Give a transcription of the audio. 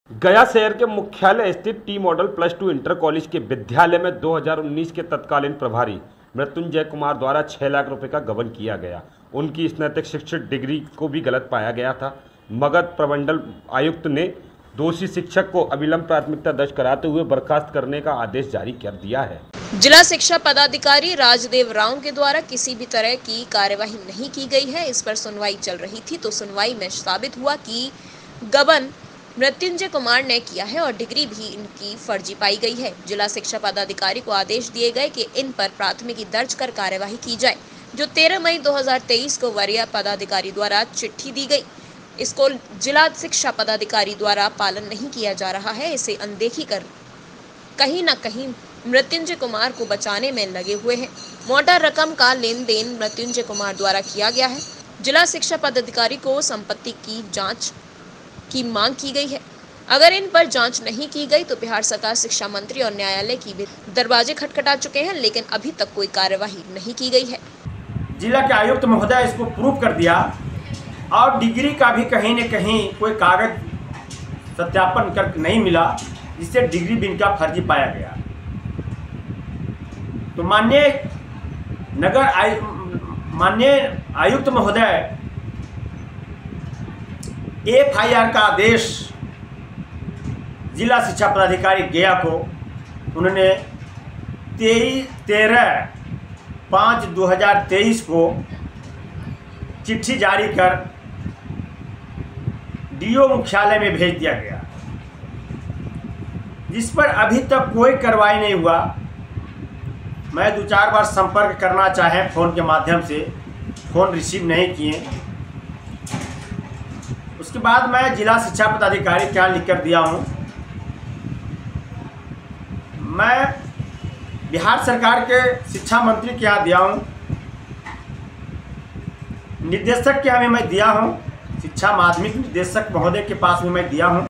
गया शहर के मुख्यालय स्थित T model plus two inter college के विद्यालय में 2019 के तत्कालीन प्रभारी मृत्युंजय कुमार द्वारा 6 लाख रुपए का गबन किया गया। उनकी स्नातक शिक्षक डिग्री को भी गलत पाया गया था। मगध प्रमंडल आयुक्त ने दोषी शिक्षक को अविलंब प्राथमिकता दर्ज कराते हुए बर्खास्त करने का आदेश जारी कर दिया है। जिला शिक्षा पदाधिकारी राजदेव राव के द्वारा किसी भी तरह की कार्यवाही नहीं की गई है। इस पर सुनवाई चल रही थी तो सुनवाई में साबित हुआ कि गबन मृत्युंजय कुमार ने किया है और डिग्री भी इनकी फर्जी पाई गई है। जिला शिक्षा पदाधिकारी को आदेश दिए गए कि इन पर प्राथमिकी दर्ज कर कार्यवाही की जाए। जो 13 मई 2023 को वरीय पदाधिकारी द्वारा चिट्ठी दी गई, इसको जिला शिक्षा पदाधिकारी द्वारा पालन नहीं किया जा रहा है। इसे अनदेखी कर कहीं न कहीं मृत्युंजय कुमार को बचाने में लगे हुए हैं। मोटा रकम का लेन देन मृत्युंजय कुमार द्वारा किया गया है। जिला शिक्षा पदाधिकारी को संपत्ति की जांच की मांग की गई है। अगर इन पर जांच नहीं की गई तो बिहार सरकार शिक्षा मंत्री और न्यायालय की भी दरवाजे खटखटा चुके हैं, लेकिन अभी तक कोई कार्यवाही नहीं की गई है। जिला के आयुक्त महोदय इसको प्रूव कर दिया और डिग्री का भी कहीं न कहीं कोई कागज सत्यापन कर नहीं मिला, जिससे डिग्री भी इनका फर्जी पाया गया। तो माननीय आयुक्त महोदय FIR का आदेश जिला शिक्षा पदाधिकारी गया को उन्होंने 13/5/2023 को चिट्ठी जारी कर DO मुख्यालय में भेज दिया गया, जिस पर अभी तक कोई कार्रवाई नहीं हुआ। मैं 2-4 बार संपर्क करना चाहे फ़ोन के माध्यम से, फ़ोन रिसीव नहीं किए। उसके बाद मैं जिला शिक्षा पदाधिकारी के यहाँ लिख कर दिया हूँ। मैं बिहार सरकार के शिक्षा मंत्री के यहाँ दिया हूँ, निर्देशक के यहाँ भी मैं दिया हूँ, शिक्षा माध्यमिक निर्देशक महोदय के पास भी मैं दिया हूँ।